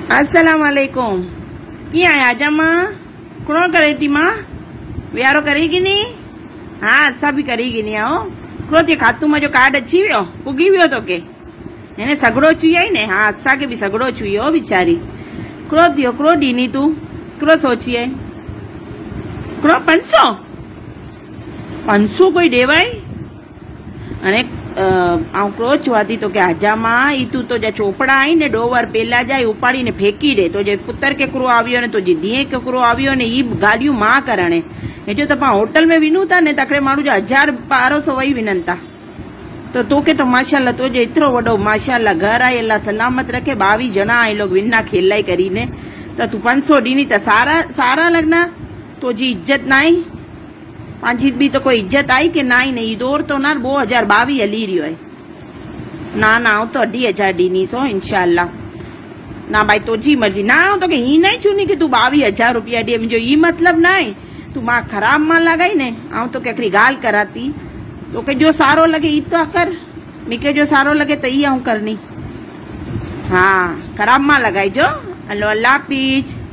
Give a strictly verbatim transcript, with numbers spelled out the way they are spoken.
अस्सलाम वालेकुम। क्या आजा मां कौन करे थी मां व्यारो करेगी नहीं? हाँ असा भी करेगी नहीं। आओ क्रो ते खातू में जो कार्ड अची वो पुगी वो तो के એને સગડો ચુઈ ને। हाँ असा के भी सगड़ो चुई हो बिचारी। क्रो दियो क्रो डीनी तू क्रो सोची है क्रो पांच सौ पांच सौ कोई देवाय अने आऊं क्रो चवाती तो के आजा मां ई तू तो जे चोपड़ा आई ने डोवर पेला जाय उपाड़ी ने फेंकी दे तो जे पुत्र के क्रो आवियो ने तो जे दिए के क्रो आवियो ने ई गाड़ियों मां करणे ए जो तपा होटल में विनुता ने तकड़े माणू जो हजार बारह सौ वही विनंता तो तो के तो माशाल्लाह तो जे इतरो वडो माशाल्लाह घर आए अल्लाह सलामत रखे बावी जना आई लोग विन्ना खेलाई करीने तो तू पांच सौ डीनी तो सारा सारा लगना तो जी इज्जत नाई पांची भी तो कोई इज्जत आई के नाई नहीं दौर तो ना बो हजार बावी हली रही है ना ना तो अढ़ी हजार डीनी सो इंशाल्लाह ना भाई तो जी मर्जी ना तो के ही नहीं चुनी कि तू बावी हजार रुपया डी मुझे ई मतलब ना तू मां खराब मां लगाई ने आऊं तो केकरी गाल कराती तो के जो सारो लगे ई तो कर मिके जो सारो लगे तो ई आऊं करनी। हाँ खराब मां लगाई जो। अल्लाह हाफिज।